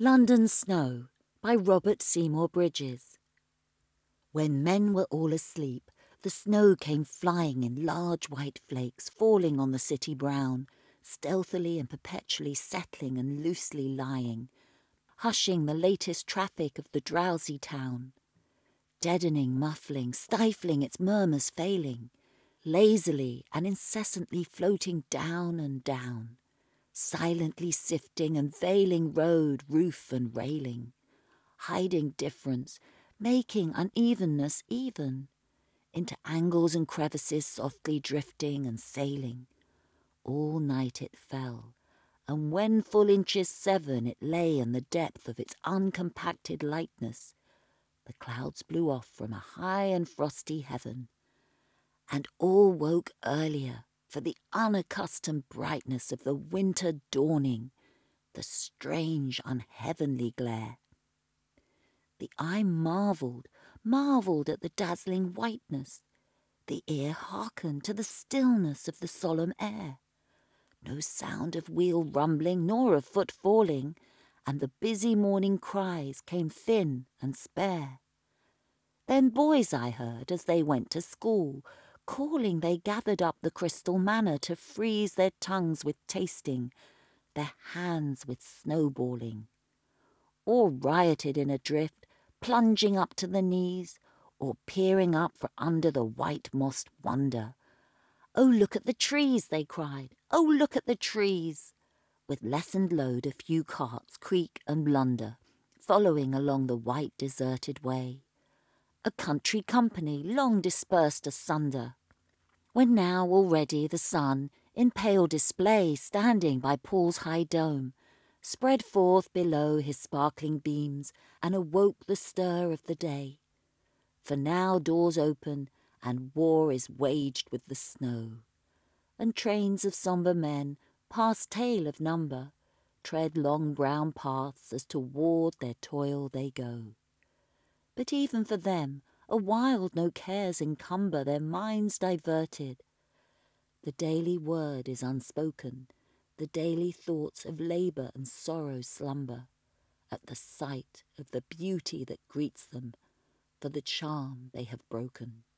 London Snow by Robert Seymour Bridges. When men were all asleep, the snow came flying in large white flakes, falling on the city brown, stealthily and perpetually settling and loosely lying, hushing the latest traffic of the drowsy town, deadening, muffling, stifling its murmurs failing, lazily and incessantly floating down and down, silently sifting and veiling road, roof and railing, hiding difference, making unevenness even, into angles and crevices softly drifting and sailing. All night it fell, and when full inches 7 it lay in the depth of its uncompacted lightness, the clouds blew off from a high and frosty heaven, and all woke earlier for the unaccustomed brightness of the winter dawning, the strange unheavenly glare. The eye marvelled at the dazzling whiteness, the ear hearkened to the stillness of the solemn air. No sound of wheel rumbling nor of foot falling, and the busy morning cries came thin and spare. Then boys I heard as they went to school, calling they gathered up the crystal manna to freeze their tongues with tasting, their hands with snowballing. Or rioted in a drift, plunging up to the knees, or peering up from under the white-mossed wonder. "Oh, look at the trees," they cried, "oh, look at the trees!" With lessened load a few carts creak and blunder, following along the white deserted way. A country company long dispersed asunder, when now already the sun, in pale display standing by Paul's high dome, spread forth below his sparkling beams and awoke the stir of the day. For now doors open and war is waged with the snow, and trains of sombre men, past tale of number, tread long brown paths as toward their toil they go. But even for them, awhile no cares encumber their minds diverted. The daily word is unspoken, the daily thoughts of labour and sorrow slumber, at the sight of the beauty that greets them, for the charm they have broken.